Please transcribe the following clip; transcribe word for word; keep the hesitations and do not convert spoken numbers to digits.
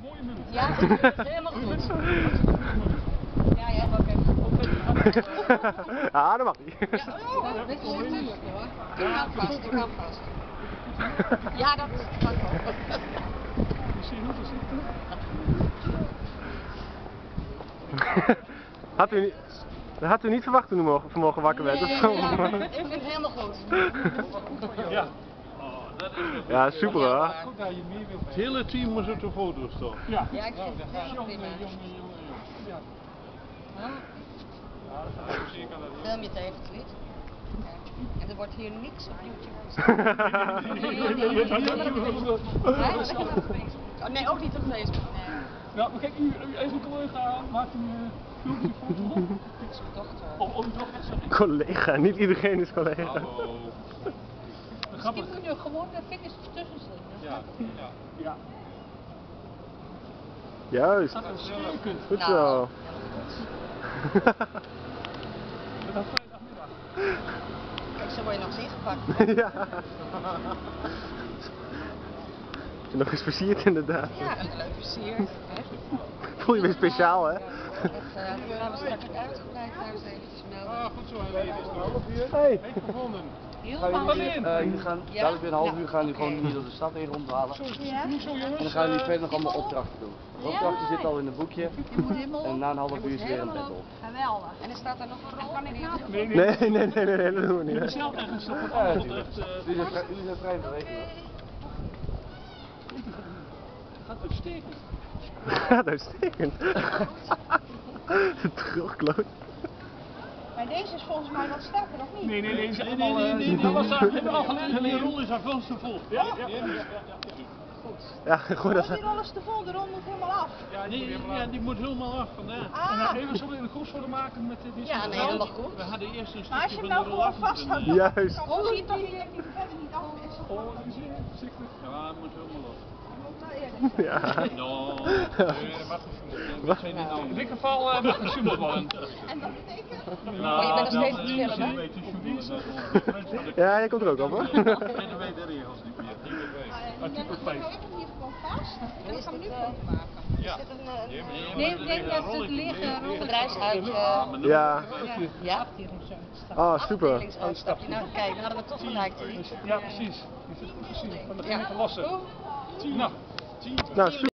voor je munt. Ja, helemaal goed. Ja, ja, oké. Ja, dat mag niet. Ja, oh, dat is natuurlijk hoor. Ik hou vast, ik hou vast. Ja, dat kan ook. Misschien hoe voorzichtig. Had u, dat had u niet verwacht toen u morgen, vanmorgen wakker werd? Nee, of zo? ja, ik vind het helemaal goed. Ja. Ja, super hoor. Het hele team was op de foto's toch? Ja. Ja, ik vind het helemaal prima. Ja. Film je het even, tweet. En er wordt hier niks op YouTube gezet. Oh, nee, ook niet op Facebook. Nee. Ja, maar kijk, u, u even een collega maakt een uh, filmpje voor op. Of of uw dochter, sorry. Collega, niet iedereen is collega. Hallo. Misschien moet je gewoon de vingers tussen zetten. Ja, ja. Ja. Juist. Dat is uitstekend. Goed Nou, zo. Met een vrijdagmiddag. Kijk, zo word je nog eens ingepakt. Ja. Heb je nog eens versierd inderdaad. Ja, en leuk versierd. Hè? Voel je weer speciaal hè? Dat uh, gaan we straks ook uitgebreid daar eens eventjes melden. Ah, goed zo, Helene. Is het half uur? Hey. Heeft gevonden. Heel Ga je lang. niet, uh, jullie gaan, Ja? dadelijk weer een half Ja. uur gaan jullie gewoon Oké. hier door de stad heen rondwalen. Zo, niet zo jongens. En dan gaan jullie verder nog allemaal opdrachten doen. De opdrachten zitten al in het boekje. Je moet helemaal En na een half uur is weer een battle. Geweldig. En er staat er nog een rol. Kan ik nou? Nee, nee. Nee, nee, nee, nee, nee, dat doen we niet. Je hè. zelf ergens op het Ja, andere natuurlijk. echt. Uh, Jullie zijn vrij, jullie zijn vrij in beweging. gaat uitstekend. Ja, dat is uitstekend. Terugkloot. Maar deze is volgens mij wat sterker, of niet? Nee, nee, nee. Ze Nee, allemaal, nee, uh, nee, nee, dat was nee, daar nee, hebben we al nee, geleden. nee, die rol is al veel te vol. Ja, ja, ja. Ja, gooi dat. Die rol is te vol, de rol moet helemaal af. Ja, die, ja, die moet helemaal af vandaag. En Ah, dan even zo in de groepsfoto maken met dit. ja, nee, helemaal goed. We hadden eerst een Maar als stukje je van hem de nou rol gewoon af moeten vasthoudt, nemen. Juist. dan zie je toch niet dat die verder niet af is. Oh, die zie je, voorzichtig. Ja, het moet helemaal af. Ja. No, nee, dat mag niet. Dat zijn niet nou. In dit geval uh, mag gesjoemeld worden. En dat betekent? Nou, Oh, je bent nog steeds dan, aan het eh, filmen, hè? weet je, sjoemelen, dat Ja, je komt er ook op hoor. En dan weet de regels niet meer. Die weet wij. Artikel vijf. hier gewoon vast. En dan gaan we nu foto maken. Ja. Is dit een, uh, Nee, maar- nee, ik denk dat het liggen bedrijfsuitje. Ja. Ja. Oh, super. Afdelingsuitstapje. Nou, kijk, dan hadden we toch gelijk. Ja, precies. Je zit goed gezien. Van de Ja. gemeente Lassen. Nou. Nou, super.